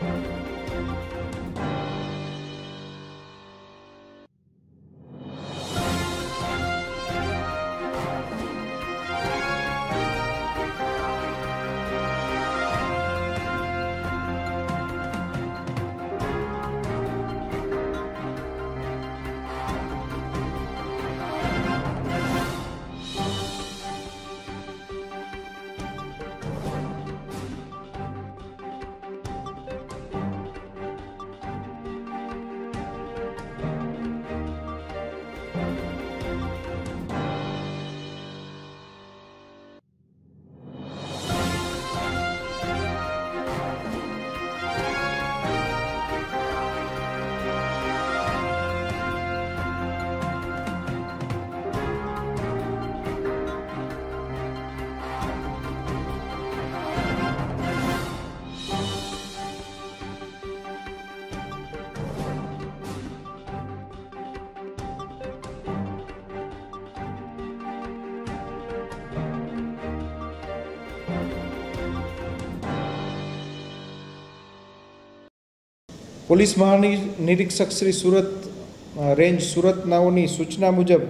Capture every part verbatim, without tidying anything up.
Police મહાનિરીક્ષક Shri Surat range Surat નાઓની સૂચના મુજબ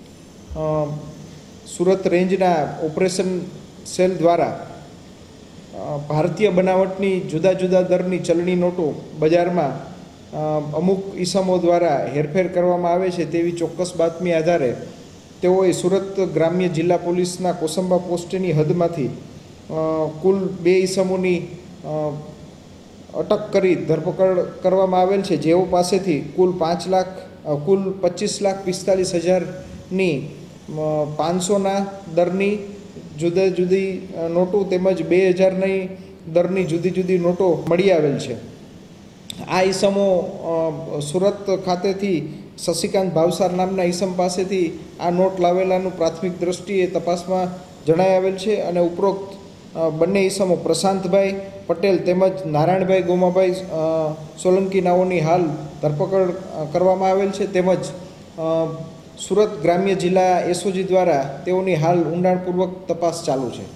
સુરત રેન્જના ઓપરેશન સેલ દ્વારા ભારતીય બનાવટની જુદા જુદા દરની ચલણી નોટો બજારમાં અમુક ઈસમો દ્વારા હેરફેર કરવામાં આવે છે તેવી ચોક્કસ બાતમી આધારે તેઓએ સુરત ગ્રામ્ય જિલ્લા પોલીસના કોસંબા પોસ્ટની હદમાંથી કુલ બે ઈસમોની અટક કરી ધરપકડ કરવામાં આવેલ છે, જેઓ પાસેથી કુલ પાંચ લાખ કુલ પચીસ લાખ પિસ્તાલીસ હજારની પાંચસોના દરની જુદા જુદી નોટો તેમજ બે હજારની દરની જુદી જુદી નોટો મળી આવેલ છે। આ ઈસમો સુરત ખાતેથી શશિકાંત ભાવસાર નામના ઈસમ પાસેથી આ નોટ લાવેલાનું પ્રાથમિક દ્રષ્ટિએ તપાસમાં જણાઈ આવેલ છે અને ઉપરોક્ત બંને ઈસમો પ્રશાંતભાઈ પટેલ તેમજ નારાયણભાઈ ગોમાભાઈ સોલંકી નાઓની હાલ ધરપકડ કરવામાં આવેલ છે, તેમજ સુરત ગ્રામ્ય જિલ્લા એસઓજી દ્વારા તેઓની હાલ ઊંડાણપૂર્વક તપાસ ચાલુ છે।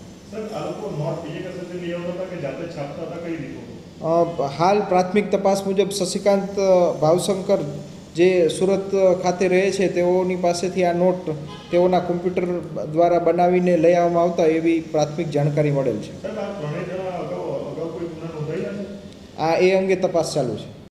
હાલ પ્રાથમિક તપાસ મુજબ શશિકાંત ભાવશંકર જે સુરત ખાતે રહે છે તેઓની પાસેથી આ નોટ તેઓના કોમ્પ્યુટર દ્વારા બનાવીને લઈ આવવામાં આવતા એવી પ્રાથમિક જાણકારી મળેલ છે। આ એ અંગે તપાસ ચાલુ છે।